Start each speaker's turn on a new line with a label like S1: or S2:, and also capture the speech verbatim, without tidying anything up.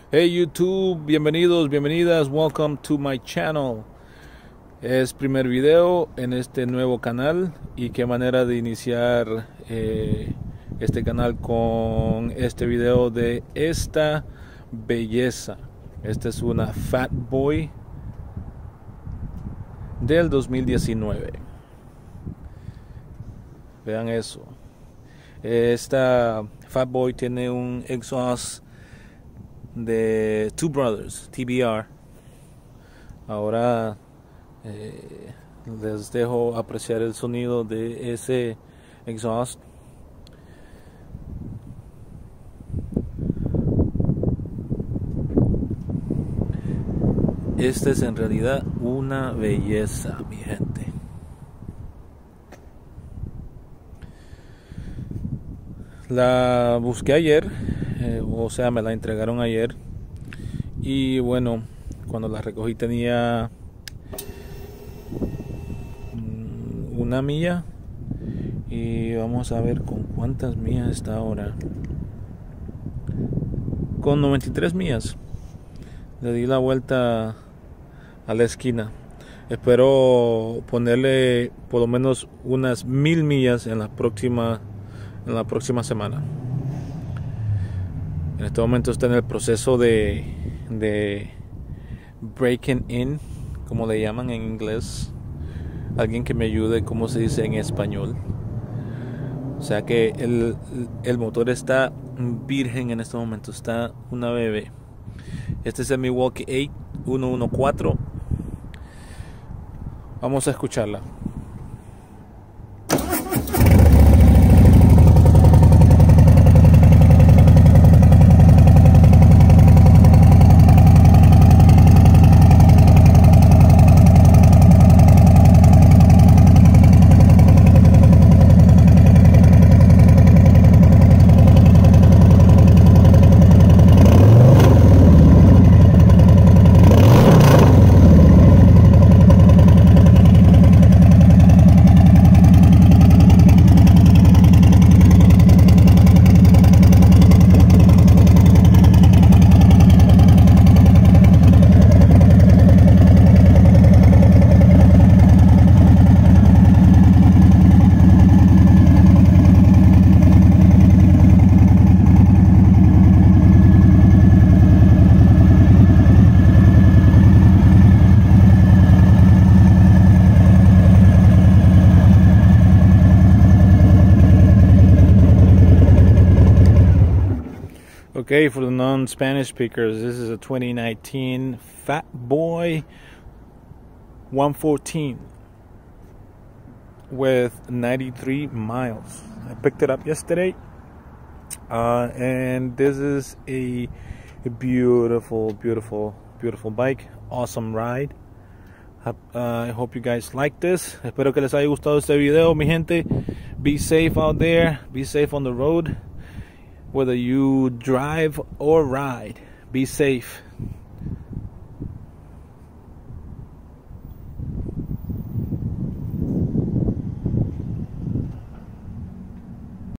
S1: Hey YouTube, bienvenidos, bienvenidas, welcome to my channel. Es primer video en este nuevo canal y qué manera de iniciar eh, este canal con este video de esta belleza. Esta es una Fat Boy del dos mil diecinueve. Vean eso. Esta Fat Boy tiene un exhaust de Two Brothers T B R. Ahora eh, les dejo apreciar el sonido de ese exhaust. Esta es en realidad una belleza, mi gente. La busqué ayer, eh, o sea, me la entregaron ayer. Y bueno, cuando la recogí tenía una milla. Y vamos a ver con cuántas millas está ahora. Con noventa y tres millas. Le di la vuelta a la esquina. Espero ponerle por lo menos unas mil millas en la próxima en la próxima semana. En este momento está en el proceso de de breaking in, como le llaman en inglés. Alguien que me ayude cómo se dice en español. O sea que el, el motor está virgen en este momento, está una bebé. Este es el Milwaukee eight ciento catorce. Vamos a escucharla. Okay, for the non-Spanish speakers, this is a twenty nineteen Fat Boy one fourteen with ninety-three miles. I picked it up yesterday, uh, and this is a beautiful, beautiful, beautiful bike. Awesome ride. Uh, I hope you guys like this. Espero que les haya gustado este video, mi gente. Be safe out there. Be safe on the road. Whether you drive or ride, be safe.